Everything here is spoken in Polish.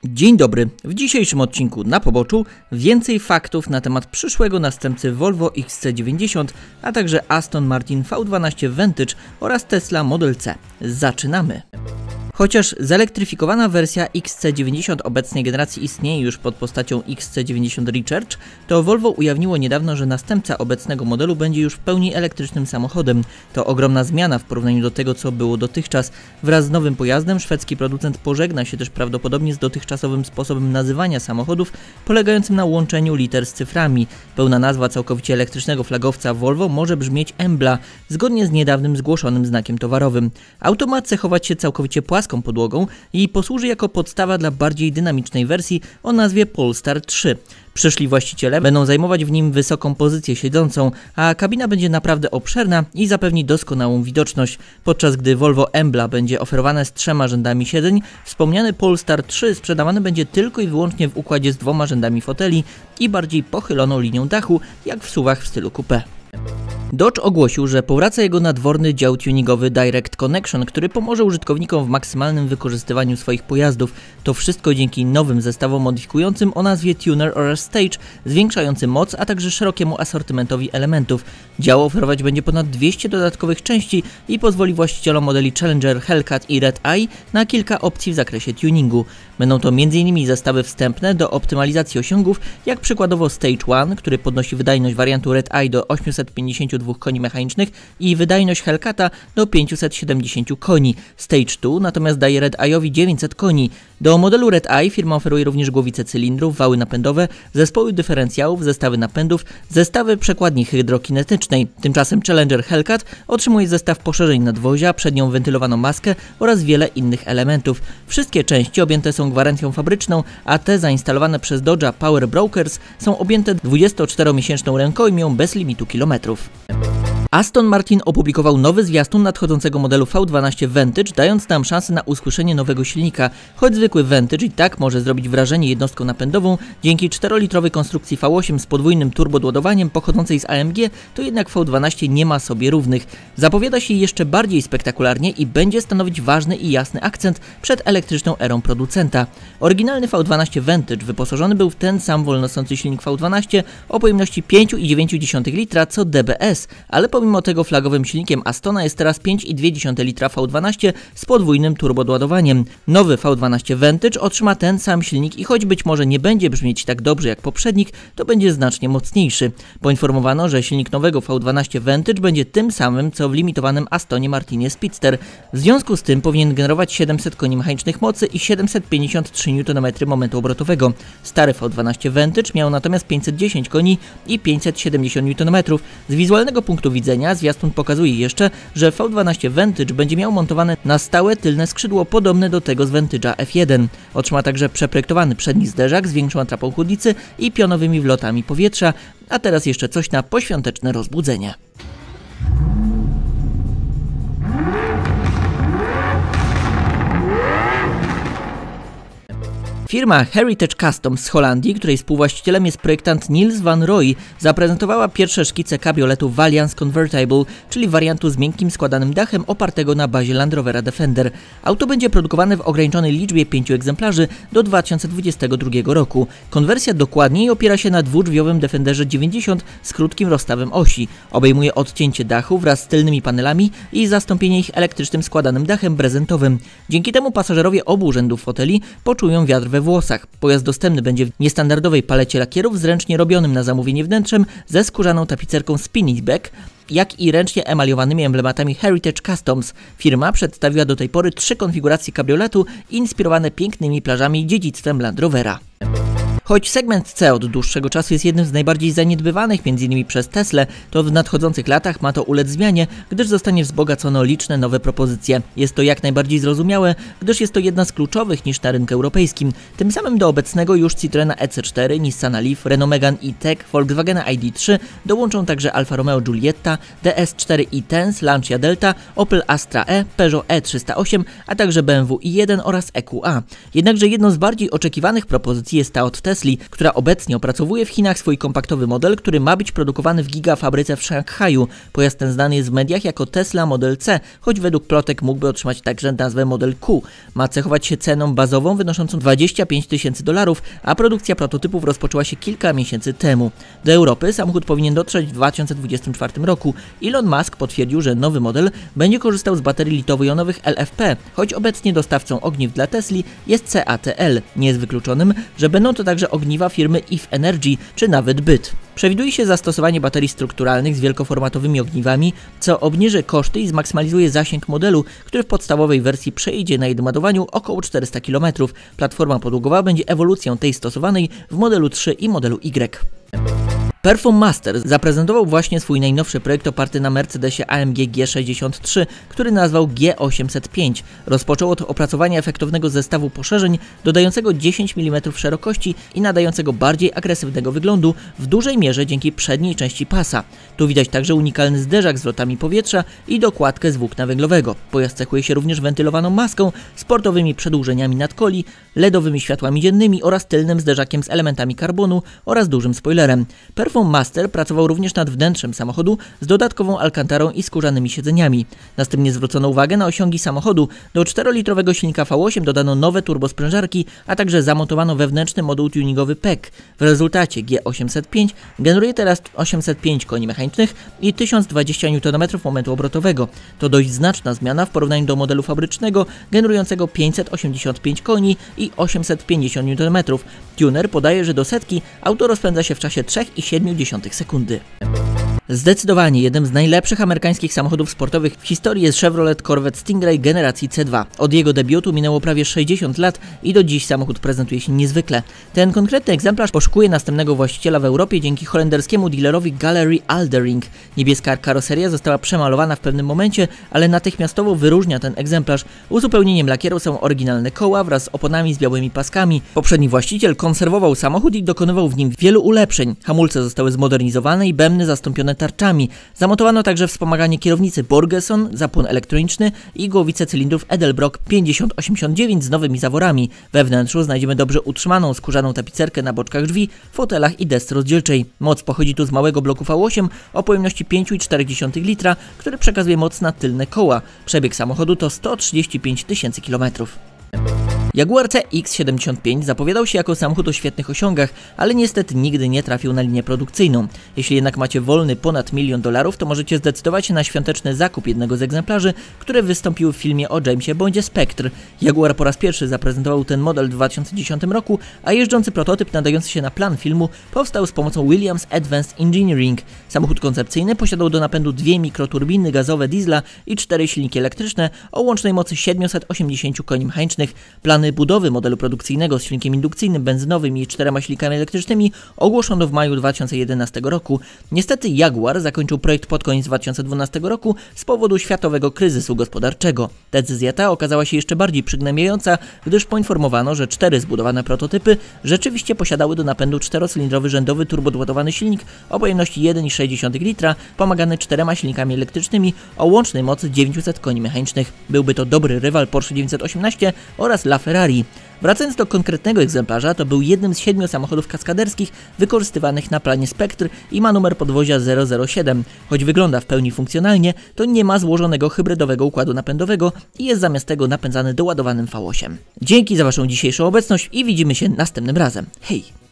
Dzień dobry, w dzisiejszym odcinku na poboczu więcej faktów na temat przyszłego następcy Volvo XC90, a także Aston Martin V12 Vantage oraz Tesla Model C. Zaczynamy! Chociaż zelektryfikowana wersja XC90 obecnej generacji istnieje już pod postacią XC90 Recharge, to Volvo ujawniło niedawno, że następca obecnego modelu będzie już w pełni elektrycznym samochodem. To ogromna zmiana w porównaniu do tego, co było dotychczas. Wraz z nowym pojazdem szwedzki producent pożegna się też prawdopodobnie z dotychczasowym sposobem nazywania samochodów, polegającym na łączeniu liter z cyframi. Pełna nazwa całkowicie elektrycznego flagowca Volvo może brzmieć Embla, zgodnie z niedawnym zgłoszonym znakiem towarowym. Auto ma cechować się całkowicie płaską podłogą i posłuży jako podstawa dla bardziej dynamicznej wersji o nazwie Polestar 3. Przyszli właściciele będą zajmować w nim wysoką pozycję siedzącą, a kabina będzie naprawdę obszerna i zapewni doskonałą widoczność. Podczas gdy Volvo Embla będzie oferowane z 3 rzędami siedzeń, wspomniany Polestar 3 sprzedawany będzie tylko i wyłącznie w układzie z 2 rzędami foteli i bardziej pochyloną linią dachu, jak w SUV-ach w stylu coupé. Dodge ogłosił, że powraca jego nadworny dział tuningowy Direct Connection, który pomoże użytkownikom w maksymalnym wykorzystywaniu swoich pojazdów. To wszystko dzięki nowym zestawom modyfikującym o nazwie Tuner oraz Stage, zwiększający moc, a także szerokiemu asortymentowi elementów. Dział oferować będzie ponad 200 dodatkowych części i pozwoli właścicielom modeli Challenger, Hellcat i Red Eye na kilka opcji w zakresie tuningu. Będą to m.in. zestawy wstępne do optymalizacji osiągów, jak przykładowo Stage 1, który podnosi wydajność wariantu Red Eye do 852 koni mechanicznych i wydajność Hellcata do 570 koni. Stage 2 natomiast daje Red Eye'owi 900 koni. Do modelu Red Eye firma oferuje również głowice cylindrów, wały napędowe, zespoły dyferencjałów, zestawy napędów, zestawy przekładni hydrokinetycznej. Tymczasem Challenger Hellcat otrzymuje zestaw poszerzeń nadwozia, przednią wentylowaną maskę oraz wiele innych elementów. Wszystkie części objęte są gwarancją fabryczną, a te zainstalowane przez Dodge'a Power Brokers są objęte 24-miesięczną rękojmią bez limitu kilometrów. Aston Martin opublikował nowy zwiastun nadchodzącego modelu V12 Vantage, dając nam szansę na usłyszenie nowego silnika. Choć zwykły Vantage i tak może zrobić wrażenie jednostką napędową, dzięki 4-litrowej konstrukcji V8 z podwójnym turbodoładowaniem pochodzącej z AMG, to jednak V12 nie ma sobie równych. Zapowiada się jeszcze bardziej spektakularnie i będzie stanowić ważny i jasny akcent przed elektryczną erą producenta. Oryginalny V12 Vantage wyposażony był w ten sam wolnosący silnik V12 o pojemności 5,9 litra co DBS, ale pomimo tego flagowym silnikiem Astona jest teraz 5,2 litra V12 z podwójnym turbodoładowaniem. Nowy V12 Vantage otrzyma ten sam silnik i choć być może nie będzie brzmieć tak dobrze jak poprzednik, to będzie znacznie mocniejszy. Poinformowano, że silnik nowego V12 Vantage będzie tym samym co w limitowanym Astonie Martinie Speedster. W związku z tym powinien generować 700 koni mechanicznych mocy i 753 Nm momentu obrotowego. Stary V12 Vantage miał natomiast 510 koni i 570 Nm. Z wizualnego punktu widzenia zwiastun pokazuje jeszcze, że V12 Vantage będzie miał montowane na stałe tylne skrzydło podobne do tego z Vantage'a F1. Otrzyma także przeprojektowany przedni zderzak z większą atrapą chłodnicy i pionowymi wlotami powietrza, a teraz jeszcze coś na poświąteczne rozbudzenie. Firma Heritage Customs z Holandii, której współwłaścicielem jest projektant Niels van Rooij, zaprezentowała pierwsze szkice kabrioletu Valiance Convertible, czyli wariantu z miękkim składanym dachem opartego na bazie Land Rovera Defender. Auto będzie produkowane w ograniczonej liczbie 5 egzemplarzy do 2022 roku. Konwersja dokładniej opiera się na dwudrzwiowym Defenderze 90 z krótkim rozstawem osi. Obejmuje odcięcie dachu wraz z tylnymi panelami i zastąpienie ich elektrycznym składanym dachem prezentowym. Dzięki temu pasażerowie obu rzędów foteli poczują wiatr we włosach. Pojazd dostępny będzie w niestandardowej palecie lakierów z ręcznie robionym na zamówienie wnętrzem ze skórzaną tapicerką Spinning Back, jak i ręcznie emaliowanymi emblematami Heritage Customs. Firma przedstawiła do tej pory 3 konfiguracje kabrioletu inspirowane pięknymi plażami i dziedzictwem Land Rovera. Choć segment C od dłuższego czasu jest jednym z najbardziej zaniedbywanych m.in. przez Teslę, to w nadchodzących latach ma to ulec zmianie, gdyż zostanie wzbogacone o liczne nowe propozycje. Jest to jak najbardziej zrozumiałe, gdyż jest to jedna z kluczowych nisz na rynku europejskim. Tym samym do obecnego już Citroena EC4, Nissana Leaf, Renault Megane E-Tech, Volkswagena ID3 dołączą także Alfa Romeo Giulietta, DS4 e-Tense, Lancia Delta, Opel Astra E, Peugeot E308, a także BMW i1 oraz EQA. Jednakże jedną z bardziej oczekiwanych propozycji jest ta od Tesla, Tesli, która obecnie opracowuje w Chinach swój kompaktowy model, który ma być produkowany w gigafabryce w Szanghaju. Pojazd ten znany jest w mediach jako Tesla Model C, choć według plotek mógłby otrzymać także nazwę Model Q. Ma cechować się ceną bazową wynoszącą $25 000, a produkcja prototypów rozpoczęła się kilka miesięcy temu. Do Europy samochód powinien dotrzeć w 2024 roku. Elon Musk potwierdził, że nowy model będzie korzystał z baterii litowo-jonowych LFP, choć obecnie dostawcą ogniw dla Tesli jest CATL. Nie jest wykluczonym, że będą to także ogniwa firmy If Energy czy nawet Byt. Przewiduje się zastosowanie baterii strukturalnych z wielkoformatowymi ogniwami, co obniży koszty i zmaksymalizuje zasięg modelu, który w podstawowej wersji przejdzie na jednym ładowaniu około 400 km. Platforma podłogowa będzie ewolucją tej stosowanej w modelu 3 i modelu Y. Performaster zaprezentował właśnie swój najnowszy projekt oparty na Mercedesie AMG G63, który nazwał G805. Rozpoczął od opracowania efektownego zestawu poszerzeń, dodającego 10 mm szerokości i nadającego bardziej agresywnego wyglądu, w dużej mierze dzięki przedniej części pasa. Tu widać także unikalny zderzak z lotami powietrza i dokładkę z włókna węglowego. Pojazd cechuje się również wentylowaną maską, sportowymi przedłużeniami nadkoli, LEDowymi światłami dziennymi oraz tylnym zderzakiem z elementami karbonu oraz dużym spoilerem. Performaster pracował również nad wnętrzem samochodu z dodatkową alkantarą i skórzanymi siedzeniami. Następnie zwrócono uwagę na osiągi samochodu. Do 4-litrowego silnika V8 dodano nowe turbosprężarki, a także zamontowano wewnętrzny moduł tuningowy PEC. W rezultacie G805 generuje teraz 805 koni mechanicznych i 1020 Nm momentu obrotowego. To dość znaczna zmiana w porównaniu do modelu fabrycznego generującego 585 koni i 850 Nm. Tuner podaje, że do setki auto rozpędza się w czasie 3,7 sekundy. Zdecydowanie jednym z najlepszych amerykańskich samochodów sportowych w historii jest Chevrolet Corvette Stingray generacji C2. Od jego debiutu minęło prawie 60 lat i do dziś samochód prezentuje się niezwykle. Ten konkretny egzemplarz poszukuje następnego właściciela w Europie dzięki holenderskiemu dealerowi Gallery Aldering. Niebieska karoseria została przemalowana w pewnym momencie, ale natychmiastowo wyróżnia ten egzemplarz. Uzupełnieniem lakieru są oryginalne koła wraz z oponami z białymi paskami. Poprzedni właściciel konserwował samochód i dokonywał w nim wielu ulepszeń. Hamulce zostały zmodernizowane i bębny zastąpione tarczami. Zamontowano także wspomaganie kierownicy Borgeson, zapłon elektroniczny i głowicę cylindrów Edelbrock 5089 z nowymi zaworami. We wnętrzu znajdziemy dobrze utrzymaną skórzaną tapicerkę na boczkach drzwi, fotelach i desce rozdzielczej. Moc pochodzi tu z małego bloku V8 o pojemności 5,4 litra, który przekazuje moc na tylne koła. Przebieg samochodu to 135 000 km. Jaguar CX-75 zapowiadał się jako samochód o świetnych osiągach, ale niestety nigdy nie trafił na linię produkcyjną. Jeśli jednak macie wolny ponad $1 000 000, to możecie zdecydować się na świąteczny zakup jednego z egzemplarzy, które wystąpiły w filmie o Jamesie Bondzie Spectre. Jaguar po raz pierwszy zaprezentował ten model w 2010 roku, a jeżdżący prototyp nadający się na plan filmu powstał z pomocą Williams Advanced Engineering. Samochód koncepcyjny posiadał do napędu 2 mikroturbiny gazowe diesla i 4 silniki elektryczne o łącznej mocy 780 koni mechanicznych. Plany budowy modelu produkcyjnego z silnikiem indukcyjnym, benzynowym i 4 silnikami elektrycznymi ogłoszono w maju 2011 roku. Niestety Jaguar zakończył projekt pod koniec 2012 roku z powodu światowego kryzysu gospodarczego. Decyzja ta okazała się jeszcze bardziej przygnębiająca, gdyż poinformowano, że 4 zbudowane prototypy rzeczywiście posiadały do napędu 4-cylindrowy rzędowy turbodotowany silnik o pojemności 1,6 litra, pomagany 4 silnikami elektrycznymi o łącznej mocy 900 koni mechanicznych. Byłby to dobry rywal Porsche 918 oraz LaFerrari. Wracając do konkretnego egzemplarza, to był jednym z 7 samochodów kaskaderskich wykorzystywanych na planie Spectre i ma numer podwozia 007. Choć wygląda w pełni funkcjonalnie, to nie ma złożonego hybrydowego układu napędowego i jest zamiast tego napędzany doładowanym V8. Dzięki za Waszą dzisiejszą obecność i widzimy się następnym razem. Hej!